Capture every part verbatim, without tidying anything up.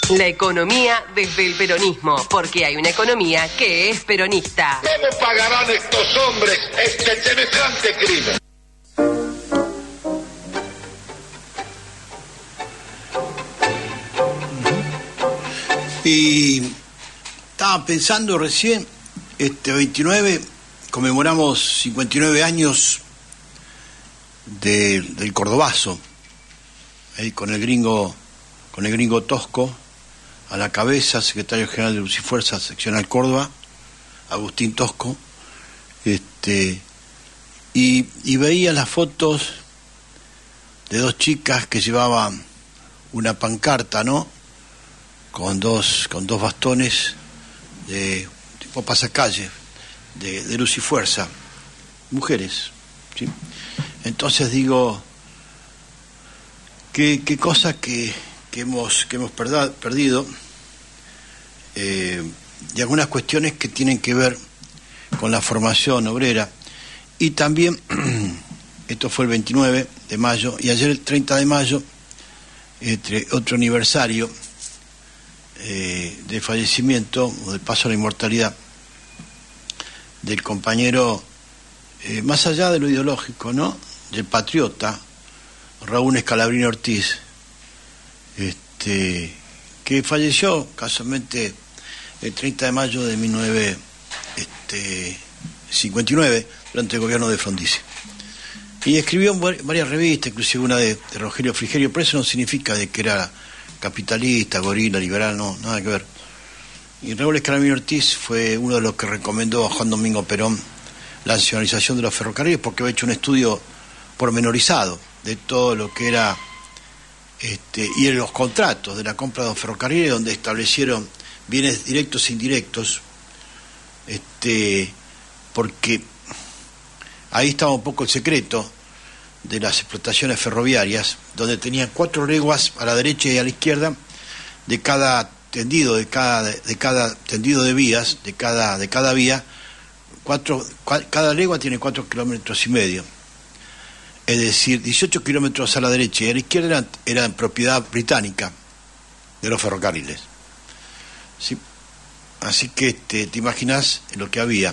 La economía desde el peronismo, porque hay una economía que es peronista. ¿Cómo pagarán estos hombres este semejante crimen? Y estaba pensando recién, este veintinueve, conmemoramos cincuenta y nueve años de, del Cordobazo, ahí con el gringo, con el gringo Tosco a la cabeza, secretario general de Lucifuerza, seccional Córdoba, Agustín Tosco, este, y, y veía las fotos de dos chicas que llevaban una pancarta, ¿no? Con dos, con dos bastones de tipo pasacalle, de, de Lucifuerza, mujeres, ¿sí? Entonces digo, qué, qué cosa que, que hemos, que hemos perda, perdido, eh, y algunas cuestiones que tienen que ver con la formación obrera. Y también, esto fue el veintinueve de mayo, y ayer el treinta de mayo, entre otro aniversario eh, de fallecimiento, o del paso a la inmortalidad, del compañero, eh, más allá de lo ideológico, ¿no?, del patriota, Raúl Scalabrini Ortiz, este, que falleció casualmente el treinta de mayo de mil novecientos cincuenta y nueve, durante el gobierno de Frondizi. Y escribió en varias revistas, inclusive una de, de Rogelio Frigerio, pero eso no significa de que era capitalista, gorila, liberal, no, nada que ver. Y Raúl Scalabrini Ortiz fue uno de los que recomendó a Juan Domingo Perón la nacionalización de los ferrocarriles, porque había hecho un estudio pormenorizado de todo lo que era, este, y en los contratos de la compra de los ferrocarriles, donde establecieron bienes directos e indirectos, este, porque ahí estaba un poco el secreto de las explotaciones ferroviarias, donde tenían cuatro leguas a la derecha y a la izquierda de cada tendido, de cada, de cada tendido de vías, de cada, de cada vía, cuatro, cada legua tiene cuatro kilómetros y medio. Es decir, dieciocho kilómetros a la derecha y a la izquierda eran, eran propiedad británica de los ferrocarriles. ¿Sí? Así que este, te imaginas lo que había.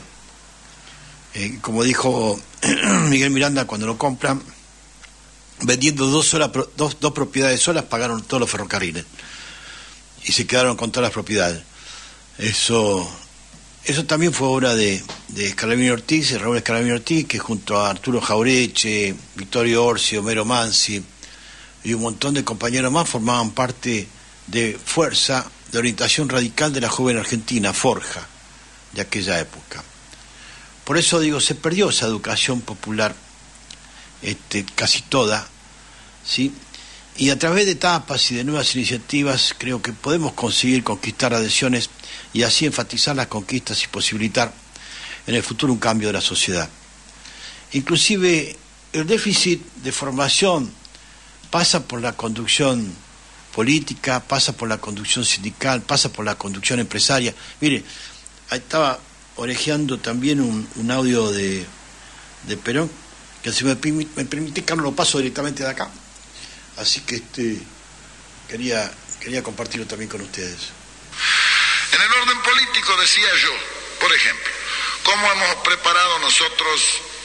Eh, como dijo Miguel Miranda cuando lo compran, vendiendo dos, solas, dos, dos propiedades solas, pagaron todos los ferrocarriles y se quedaron con todas las propiedades. Eso, eso también fue obra de, de Scalabrini Ortiz, de Raúl Scalabrini Ortiz, que junto a Arturo Jaureche, Vittorio Orsi, Homero Mansi y un montón de compañeros más formaban parte de Fuerza de Orientación Radical de la Joven Argentina, Forja, de aquella época. Por eso digo, se perdió esa educación popular, este, casi toda, ¿sí? Y a través de etapas y de nuevas iniciativas creo que podemos conseguir conquistar adhesiones y así enfatizar las conquistas y posibilitar en el futuro un cambio de la sociedad. Inclusive el déficit de formación pasa por la conducción política, pasa por la conducción sindical, pasa por la conducción empresaria. Mire, ahí estaba orejeando también un, un audio de, de Perón, que si me, me permite, Carlos, lo paso directamente de acá. Así que este quería, quería compartirlo también con ustedes. En el orden político decía yo, por ejemplo, cómo hemos preparado nosotros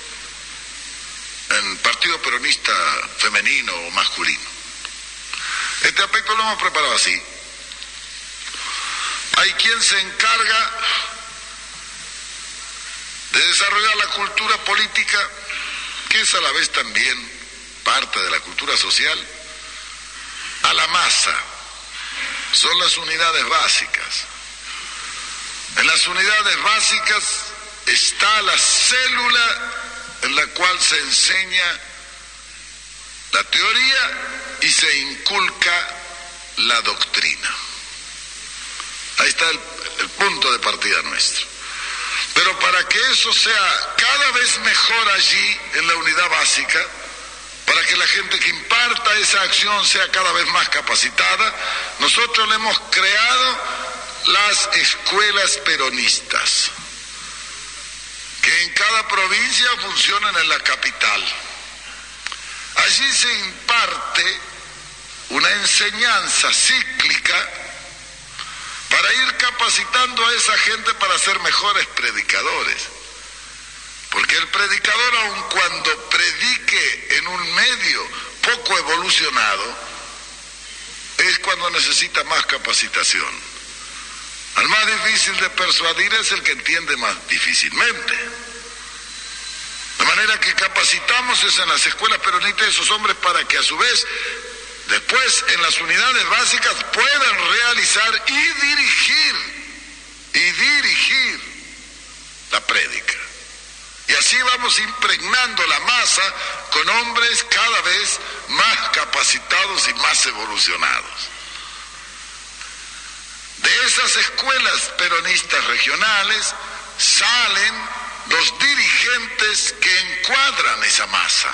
en Partido Peronista femenino o masculino. Este aspecto lo hemos preparado así. Hay quien se encarga de desarrollar la cultura política, que es a la vez también parte de la cultura social, a la masa. Son las unidades básicas. En las unidades básicas está la célula en la cual se enseña la teoría y se inculca la doctrina. Ahí está el, el punto de partida nuestro. Pero para que eso sea cada vez mejor allí en la unidad básica, para que la gente que imparta esa acción sea cada vez más capacitada, nosotros le hemos creado las escuelas peronistas, que en cada provincia funcionan en la capital. Allí se imparte una enseñanza cíclica para ir capacitando a esa gente para ser mejores predicadores. Porque el predicador, aun cuando predique en un medio poco evolucionado, es cuando necesita más capacitación. Al más difícil de persuadir es el que entiende más difícilmente. De manera que capacitamos es en las escuelas peronistas esos hombres para que a su vez, después en las unidades básicas puedan realizar y dirigir, y dirigir la prédica. Y así vamos impregnando la masa con hombres cada vez más capacitados y más evolucionados. De esas escuelas peronistas regionales salen los dirigentes que encuadran esa masa.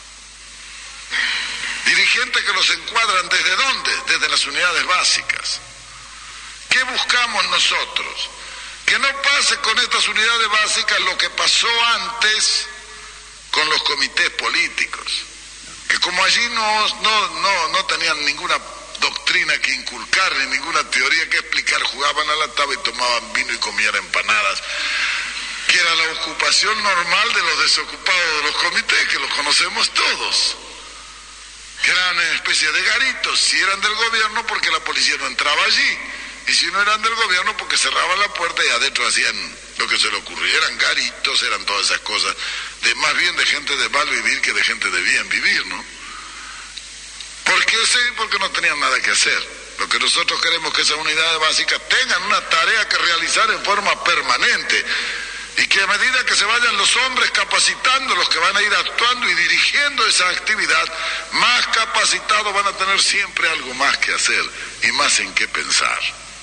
Dirigentes que los encuadran ¿desde dónde? Desde las unidades básicas. ¿Qué buscamos nosotros? Que no pase con estas unidades básicas lo que pasó antes con los comités políticos, que como allí no, no, no, no tenían ninguna doctrina que inculcar ni ninguna teoría que explicar, jugaban a la tabla y tomaban vino y comían empanadas, que era la ocupación normal de los desocupados de los comités, que los conocemos todos, que eran una especie de garitos, si eran del gobierno porque la policía no entraba allí, y si no eran del gobierno porque cerraban la puerta y adentro hacían lo que se le ocurría. Eran garitos, eran todas esas cosas, de más bien de gente de mal vivir que de gente de bien vivir, ¿no? ¿Por qué? Sí, porque no tenían nada que hacer. Lo que nosotros queremos es que esas unidades básicas tengan una tarea que realizar en forma permanente, y que a medida que se vayan los hombres capacitando, los que van a ir actuando y dirigiendo esa actividad, más capacitados van a tener siempre algo más que hacer y más en qué pensar.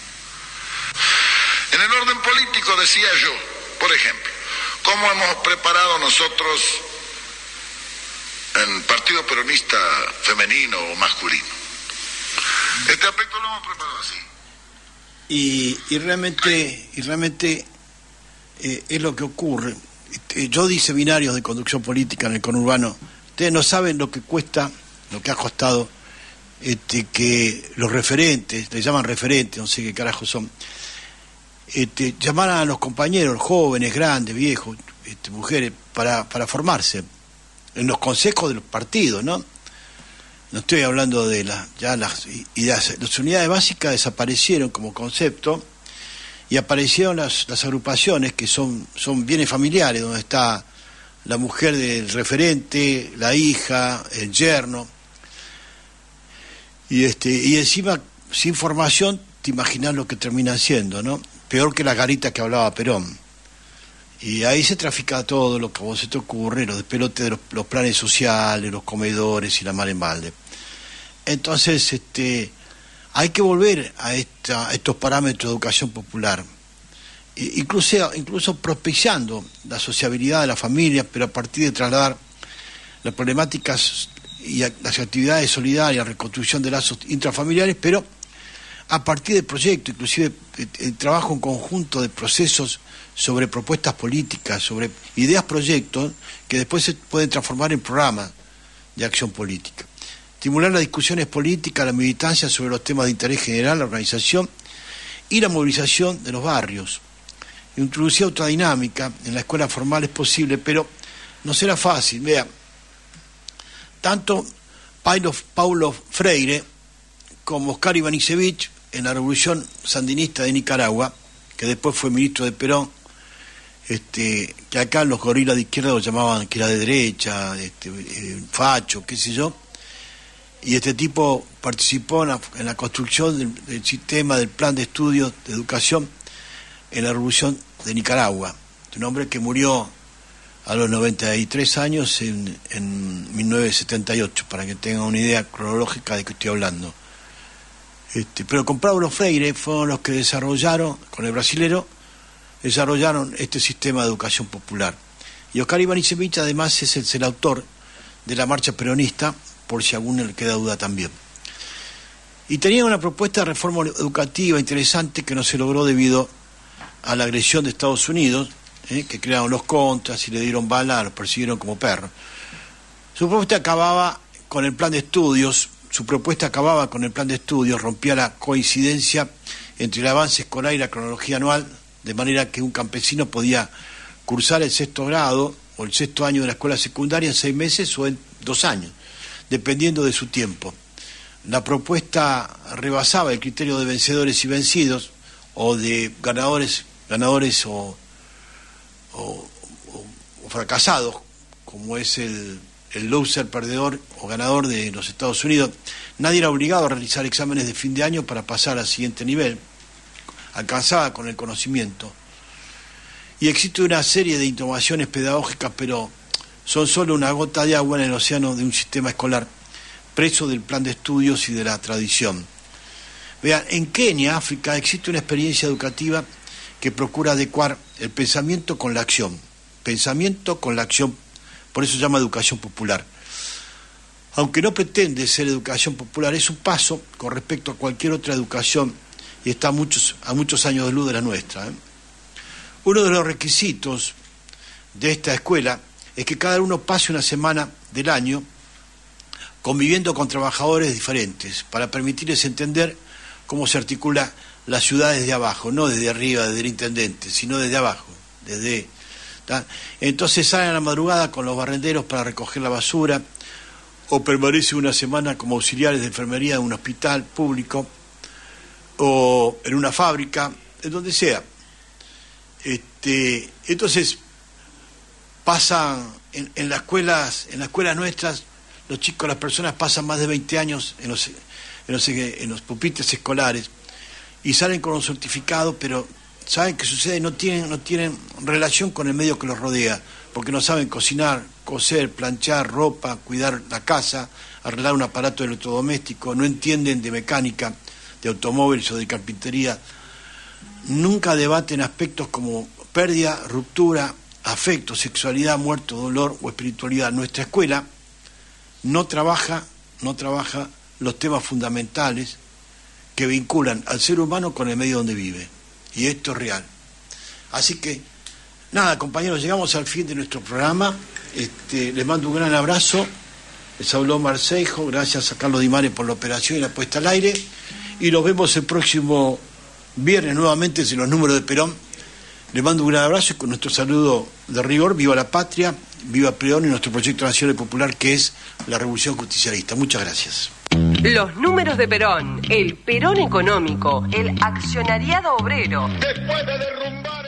En el orden político decía yo, por ejemplo, cómo hemos preparado nosotros en Partido Peronista femenino o masculino. Este aspecto lo hemos preparado así. Y, y realmente, y realmente eh, es lo que ocurre. Yo di seminarios de conducción política en el conurbano. Ustedes no saben lo que cuesta, lo que ha costado este, que los referentes, le llaman referentes, no sé qué carajo son, este, llamaran a los compañeros, jóvenes, grandes, viejos, este, mujeres, para, para formarse en los consejos de los partidos, ¿no? No estoy hablando de las, ya las, y, y las, las unidades básicas desaparecieron como concepto, y aparecieron las, las agrupaciones que son, son bienes familiares, donde está la mujer del referente, la hija, el yerno, y este, y encima, sin formación, te imaginas lo que termina siendo, ¿no? Peor que la garita que hablaba Perón. Y ahí se trafica todo lo que a vos se te ocurre, los despelotes de los, los planes sociales, los comedores y la mar en balde. Entonces, este, hay que volver a, esta, a estos parámetros de educación popular, e incluso, incluso propiciando la sociabilidad de la familia, pero a partir de trasladar las problemáticas y las actividades solidarias, reconstrucción de lazos intrafamiliares, pero a partir de proyectos, inclusive el trabajo en conjunto de procesos sobre propuestas políticas, sobre ideas, proyectos, que después se pueden transformar en programas de acción política. Estimular las discusiones políticas, la militancia sobre los temas de interés general, la organización y la movilización de los barrios. Introducir otra dinámica en la escuela formal es posible, pero no será fácil. Vea, tanto Paulo, Paulo Freire como Oscar Ivanišević en la Revolución Sandinista de Nicaragua, que después fue ministro de Perón, este, que acá los gorilas de izquierda lo llamaban que era de derecha, este, eh, facho, qué sé yo, y este tipo participó en la, en la construcción del, del sistema del plan de estudios de educación en la Revolución de Nicaragua. Un hombre que murió a los noventa y tres años en, en mil novecientos setenta y ocho, para que tengan una idea cronológica de qué estoy hablando. Este, pero con Paulo Freire fueron los que desarrollaron, con el brasilero, desarrollaron este sistema de educación popular. Y Oscar Ivanišević además es el, es el autor de la marcha peronista, por si a alguno le queda duda también. Y tenía una propuesta de reforma educativa interesante que no se logró debido a la agresión de Estados Unidos, eh, que crearon los contras y le dieron bala, los persiguieron como perros. Su propuesta acababa con el plan de estudios, su propuesta acababa con el plan de estudios, rompía la coincidencia entre el avance escolar y la cronología anual, de manera que un campesino podía cursar el sexto grado o el sexto año de la escuela secundaria en seis meses o en dos años, dependiendo de su tiempo. La propuesta rebasaba el criterio de vencedores y vencidos, o de ganadores, ganadores o, o, o, o fracasados, como es el, el loser, perdedor o ganador de los Estados Unidos. Nadie era obligado a realizar exámenes de fin de año para pasar al siguiente nivel, alcanzaba con el conocimiento. Y existe una serie de innovaciones pedagógicas, pero son solo una gota de agua en el océano de un sistema escolar preso del plan de estudios y de la tradición. Vean, en Kenia, África, existe una experiencia educativa que procura adecuar el pensamiento con la acción. Pensamiento con la acción, por eso se llama educación popular. Aunque no pretende ser educación popular, es un paso con respecto a cualquier otra educación y está a muchos, a muchos años de luz de la nuestra, ¿eh? Uno de los requisitos de esta escuela es que cada uno pase una semana del año conviviendo con trabajadores diferentes para permitirles entender cómo se articula la ciudad desde abajo, no desde arriba, desde el intendente, sino desde abajo, desde... ¿tá? Entonces salen a la madrugada con los barrenderos para recoger la basura, o permanecen una semana como auxiliares de enfermería en un hospital público, o en una fábrica, en donde sea. Este, entonces pasan en, en las escuelas, en las escuelas nuestras, los chicos, las personas pasan más de veinte años en los, en los, en los pupitres escolares y salen con un certificado, pero ¿saben qué sucede? No tienen, no tienen relación con el medio que los rodea, porque no saben cocinar, coser, planchar ropa, cuidar la casa, arreglar un aparato electrodoméstico, no entienden de mecánica, de automóviles o de carpintería. Nunca debaten aspectos como pérdida, ruptura, afecto, sexualidad, muerte, dolor o espiritualidad. Nuestra escuela no trabaja, no trabaja los temas fundamentales que vinculan al ser humano con el medio donde vive. Y esto es real. Así que, nada, compañeros, llegamos al fin de nuestro programa. Este, les mando un gran abrazo. Les habló Marceijo, gracias a Carlos Di Mare por la operación y la puesta al aire. Y nos vemos el próximo viernes nuevamente en los números de Perón. Les mando un gran abrazo y con nuestro saludo de rigor. Viva la patria, viva Perón y nuestro proyecto nacional y popular que es la Revolución Justicialista. Muchas gracias. Los números de Perón, el Perón económico, el accionariado obrero. Después de derrumbar